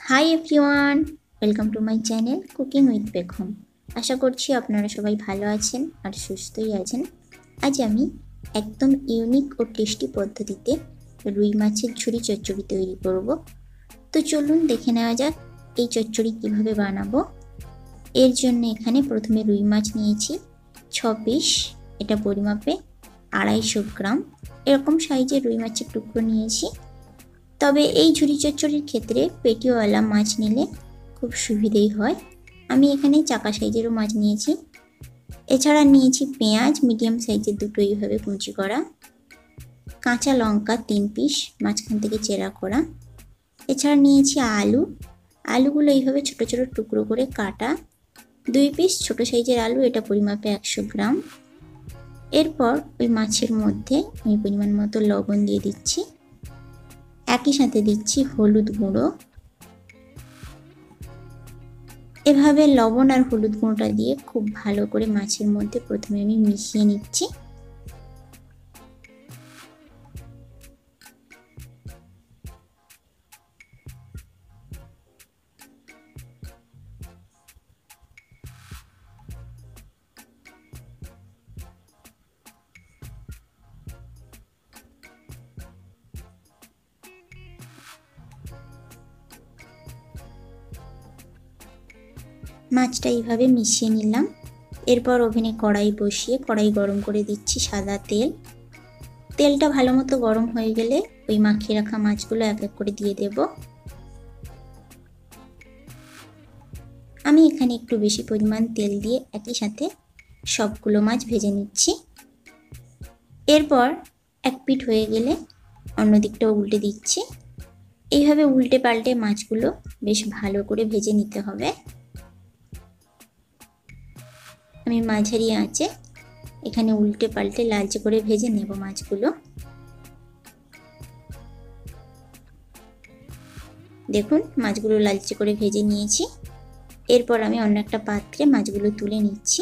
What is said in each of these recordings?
High everyone, welcome to my channel cooking with Begum. আশা করছি আপনারা সবাই ভালো আছেন আর সুস্থই আছেন। আজ আমি একদম ইউনিক ও টেস্টি পদ্ধতিতে রুই মাছের ঝুরি চচ্চড়ি তৈরি করব। তো চলুন দেখে নেওয়া যাক এই চচ্চড়ি কিভাবে বানাবো। এর জন্য এখানে প্রথমে রুই মাছ নিয়েছি 6 পিস, এটা পরিমাপে 250 গ্রাম। এরকম সাইজের রুই মাছের টুকরো নিয়েছি। তবে এই ঝুরি চচ্চড়ির ক্ষেত্রে পেটিওয়ালা মাছ নিলে খুব সুবিধেই হয়। আমি এখানে চাকা সাইজেরও মাছ নিয়েছি। এছাড়া নিয়েছি পেঁয়াজ মিডিয়াম সাইজের দুটো এইভাবে কুচি করা, কাঁচা লঙ্কা 3 পিস মাঝখান থেকে চেরা করা। এছাড়া নিয়েছি আলুগুলো এইভাবে ছোট ছোট টুকরো করে কাটা, 2 পিস ছোট সাইজের আলু, এটা পরিমাপে 100 গ্রাম। এরপর ওই মাছের মধ্যে আমি পরিমাণ মতো লবণ দিয়ে দিচ্ছি, একই সাথে দিচ্ছি হলুদ গুঁড়ো। এভাবে লবণ আর হলুদ গুঁড়োটা দিয়ে খুব ভালো করে মাছের মধ্যে প্রথমে আমি মিশিয়ে নিচ্ছি। মাছটা এইভাবে মিশিয়ে নিলাম। এরপর ওভেনে কড়াই বসিয়ে কড়াই গরম করে দিচ্ছি সাদা তেল। তেলটা ভালো মতো গরম হয়ে গেলে ওই মাখিয়ে রাখা মাছগুলো এক এক করে দিয়ে দেব। আমি এখানে একটু বেশি পরিমাণ তেল দিয়ে একই সাথে সবগুলো মাছ ভেজে নিচ্ছি। এরপর এক পিঠ হয়ে গেলে অন্য দিকটাও উল্টে দিচ্ছি। এইভাবে উল্টে পাল্টে মাছগুলো বেশ ভালো করে ভেজে নিতে হবে। আমি মাঝারি আঁচে এখানে উল্টে পাল্টে লালচে করে ভেজে নেব মাছগুলো। দেখুন মাছগুলো লালচে করে ভেজে নিয়েছি। এরপর আমি অন্য একটা পাত্রে মাছগুলো তুলে নিচ্ছি।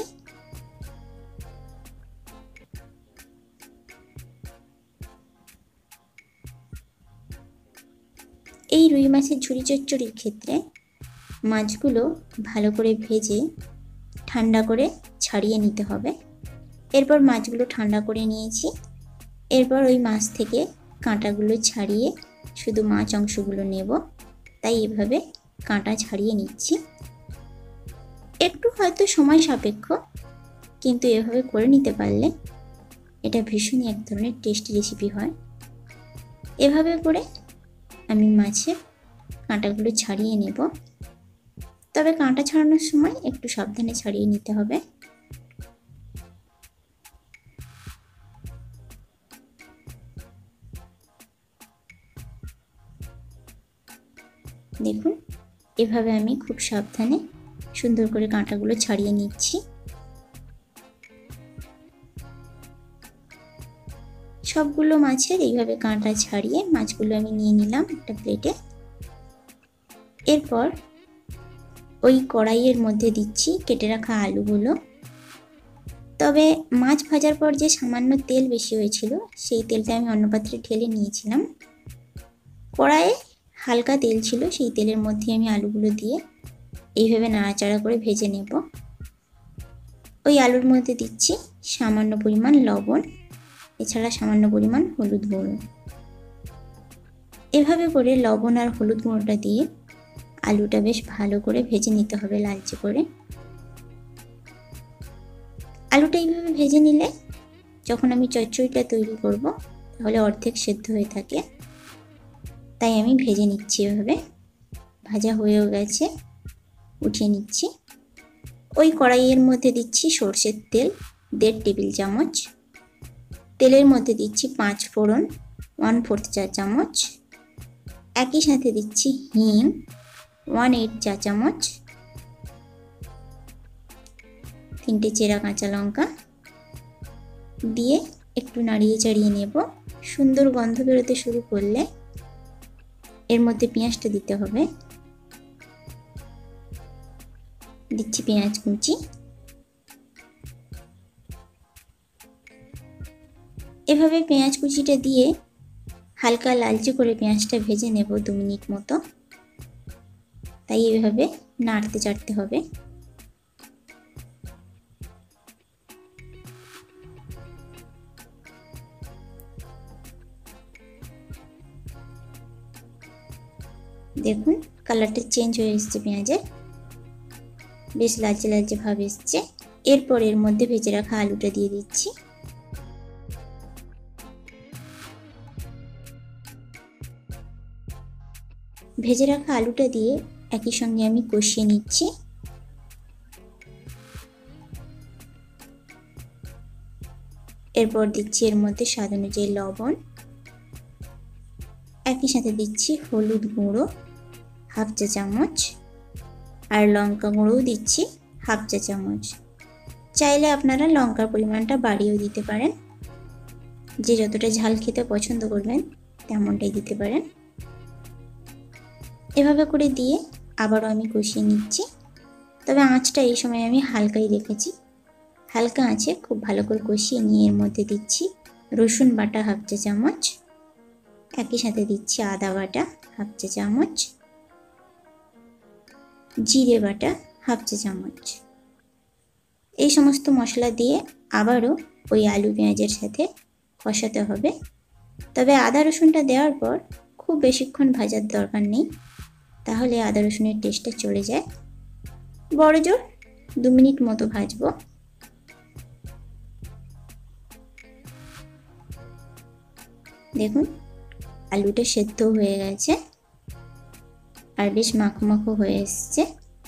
এই রুই মাছের ঝুরি চচ্চড়ির ক্ষেত্রে মাছগুলো ভালো করে ভেজে ঠান্ডা করে ছাড়িয়ে নিতে হবে। এরপর মাছগুলো ঠান্ডা করে নিয়েছি। এরপর ওই মাছ থেকে কাঁটাগুলো ছাড়িয়ে শুধু মাছ অংশগুলো নেব, তাই এভাবে কাঁটা ছাড়িয়ে নিচ্ছি। একটু হয়তো সময় সাপেক্ষ, কিন্তু এভাবে করে নিতে পারলে এটা ভীষণই এক ধরনের টেস্টি রেসিপি হয়। এভাবে করে আমি মাছের কাঁটাগুলো ছাড়িয়ে নেব, তবে কাঁটা ছাড়ানোর সময় একটু সাবধানে ছাড়িয়ে নিতে হবে। দেখুন এভাবে আমি খুব সাবধানে সুন্দর করে কাঁটাগুলো ছাড়িয়ে নিচ্ছি। সবগুলো মাছের এইভাবে কাঁটা ছাড়িয়ে মাছগুলো আমি নিয়ে নিলাম একটা প্লেটে। এরপর ওই কড়াইয়ের মধ্যে দিচ্ছি কেটে রাখা আলুগুলো। তবে মাছ ভাজার পর যে সামান্য তেল বেশি হয়েছিল সেই তেলটা আমি অন্য পাত্রে ঢেলে নিয়েছিলাম। কড়াইয়ে হালকা তেল ছিল, সেই তেলের মধ্যে আমি আলুগুলো দিয়ে এইভাবে নাড়াচাড়া করে ভেজে নেব। ওই আলুর মধ্যে দিচ্ছি সামান্য পরিমাণ লবণ, এছাড়া সামান্য পরিমাণ হলুদ গুঁড়ো। এভাবে করে লবণ আর হলুদ গুঁড়োটা দিয়ে আলুটা বেশ ভালো করে ভেজে নিতে হবে লালচে করে। আলুটা এইভাবে ভেজে নিলে যখন আমি চচ্চড়িটা তৈরি করব তাহলে অর্ধেক সেদ্ধ হয়ে থাকে, তাই আমি ভেজে নিচ্ছি। এভাবে ভাজা হয়েও গেছে, উঠিয়ে নিচ্ছি। ওই কড়াইয়ের মধ্যে দিচ্ছি সর্ষের তেল 1.5 টেবিল চামচ। তেলের মধ্যে দিচ্ছি 5 ফোড়ন 1/4 চা চামচ। একই সাথে দিচ্ছি হিং 1/8 চা চামচ, 3টে চেরা কাঁচা লঙ্কা দিয়ে একটু নাড়িয়ে চাড়িয়ে নেব। সুন্দর গন্ধ বেরোতে শুরু করলে এর মধ্যে পেঁয়াজটা দিতে হবে। দিচ্ছি পেঁয়াজ কুচি। এভাবে পেঁয়াজ কুচিটা দিয়ে হালকা লালচে করে পেঁয়াজটা ভেজে নেব 2 মিনিট মতো। তাই এইভাবে নাড়তে চাড়তে হবে। দেখুন কালারটা চেঞ্জ হয়ে এসছে পেঁয়াজের, বেশ লালচে লালচে ভাব এসছে। এরপর এর মধ্যে ভেজে রাখা আলুটা দিয়ে দিচ্ছি। ভেজে রাখা আলুটা দিয়ে একই সঙ্গে আমি কষিয়ে নিচ্ছি। এরপর দিচ্ছি এর মধ্যে স্বাদ অনুযায়ী লবণ, একই সাথে দিচ্ছি হলুদ গুঁড়ো হাফ চা চামচ, আর লঙ্কা গুঁড়োও দিচ্ছি হাফ চা চামচ। চাইলে আপনারা লঙ্কার পরিমাণটা বাড়িয়েও দিতে পারেন, যে যতটা ঝাল খেতে পছন্দ করবেন তেমনটাই দিতে পারেন। এভাবে করে দিয়ে আবারও আমি কষিয়ে নিচ্ছি, তবে আঁচটা এই সময় আমি হালকাই রেখেছি। হালকা আঁচে খুব ভালো করে কষিয়ে নিয়ে এর মধ্যে দিচ্ছি রসুন বাটা হাফ চা চামচ, একই সাথে দিচ্ছি আদা বাটা হাফ চা চামচ, জিরে বাটা হাফ চা চামচ। এই সমস্ত মশলা দিয়ে আবারও ওই আলু পেঁয়াজের সাথে কষাতে হবে। তবে আদা রসুনটা দেওয়ার পর খুব বেশিক্ষণ ভাজার দরকার নেই, তাহলে আদা রসুনের টেস্টটা চলে যায়। বড় জোর 2 মিনিট মতো ভাজবো। দেখুন আলুটা সেদ্ধ হয়ে গেছে আর বেশ মাখো মাখো হয়ে এসছে।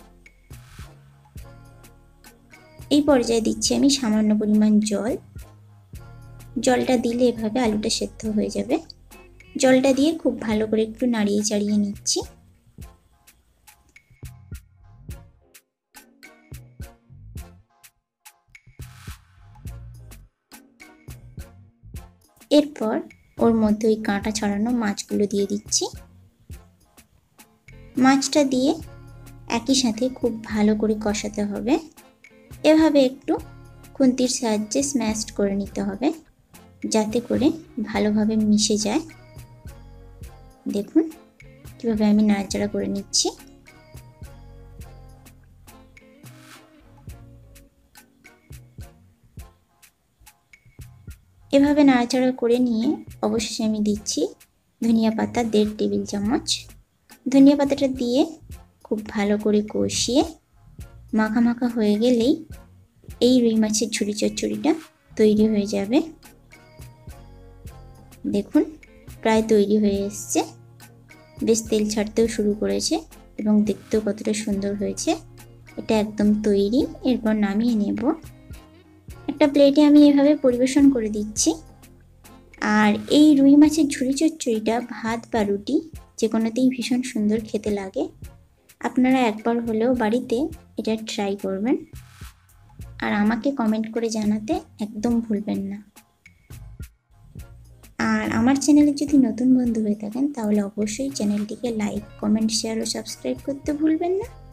এই পর্যায়ে দিচ্ছি আমি সামান্য পরিমাণ জল। জলটা দিলে এভাবে আলুটা সেদ্ধ হয়ে যাবে। জলটা দিয়ে খুব ভালো করে একটু নাড়িয়ে চাড়িয়ে নিচ্ছি। এরপর ওর মধ্যে ওই কাঁটা ছড়ানো মাছগুলো দিয়ে দিচ্ছি। মাছটা দিয়ে একই সাথে খুব ভালো করে কষাতে হবে। এভাবে একটু খুন্তির সাহায্যে স্ম্যাশ করে নিতে হবে, যাতে করে ভালোভাবে মিশে যায়। দেখুন কিভাবে আমি নাড়াচাড়া করে নিচ্ছি। এভাবে নাড়াচাড়া করে নিয়ে অবশেষে আমি দিচ্ছি ধনিয়া পাতা 1.5 টেবিল চামচ। ধনিয়া পাতাটা দিয়ে খুব ভালো করে কষিয়ে মাখা মাখা হয়ে গেলেই এই রুই মাছের ঝুরি চচ্চড়িটা তৈরি হয়ে যাবে। দেখুন প্রায় তৈরি হয়ে এসছে, বেশ তেল ছাড়তেও শুরু করেছে এবং দেখতেও কতটা সুন্দর হয়েছে। এটা একদম তৈরি। এরপর নামিয়ে নেব। একটা প্লেটে আমি এভাবে পরিবেশন করে দিচ্ছি। আর এই রুই মাছের ঝুরি চচ্চড়িটা ভাত বা রুটি যে কোনোতেই ভীষণ সুন্দর খেতে লাগে। আপনারা একবার হলেও বাড়িতে এটা ট্রাই করবেন আর আমাকে কমেন্ট করে জানাতে একদম ভুলবেন না। আর আমার চ্যানেলে যদি নতুন বন্ধু হয়ে থাকেন তাহলে অবশ্যই চ্যানেলটিকে লাইক, কমেন্ট, শেয়ার ও সাবস্ক্রাইব করতে ভুলবেন না।